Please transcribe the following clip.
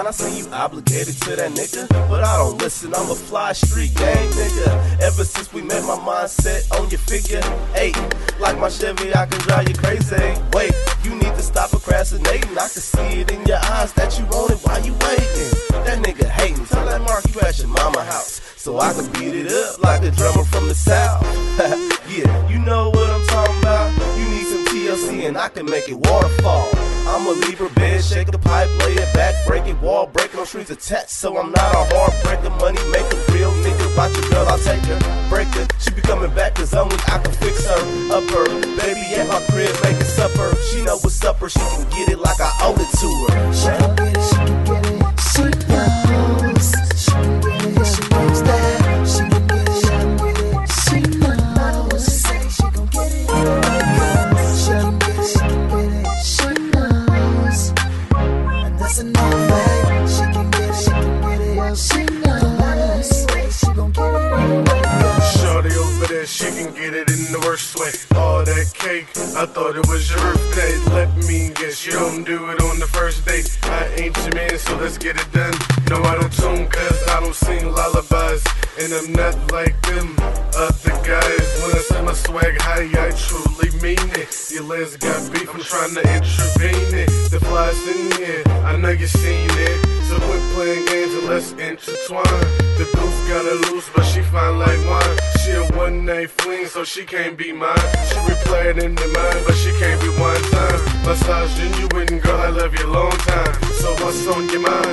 I see you obligated to that nigga, but I don't listen, I'm a fly street gang nigga. Ever since we met, my mindset on your figure 8. Like my Chevy, I can drive you crazy. Wait, you need to stop procrastinating. I can see it in your eyes that you want it while you waiting. That nigga hating, tell that Mark you at your mama house, so I can beat it up like a drummer from the south. Yeah, you know what I'm talking about. You need some TLC and I can make it waterfall. I'm a Libra, bed shaker, pipe, lay it back, break it, wall breaking on streets attached, so I'm not a heartbreaker. Money make a real nigga, watch your girl, I'll take her, break her. She be coming back cause only I can fix her, up her. Baby at my crib making supper, she know what's up her, she can get it like I owe it to her. She can get it, she can get it, she knows. She can get it, she knows that. She can get it, she can get it, she knows. She say she gon' get it, she can get it, she can get it, she knows. And that's enough, babe. She can get it, she can get it, she knows. She gon' get it. Shorty over there, she can get it in the worst way. All that cake, I thought it was your birthday. Let me guess, you don't do it on the first date. I ain't your man, so let's get it done. No, I don't tune, cause I don't sing lullabies, and I'm not like them other guys. When I say my swag high, I truly mean it. Your legs got beef, I'm trying to intervene it. The flies in here, I know you seen it. So quit playing games and let's intertwine. The goose got her loose, but she fine like wine. She a one-night fling, so she can't be mine. She replay it in the mind, but she can't be one time. Massage genuine, girl, I love you long time. So what's on your mind?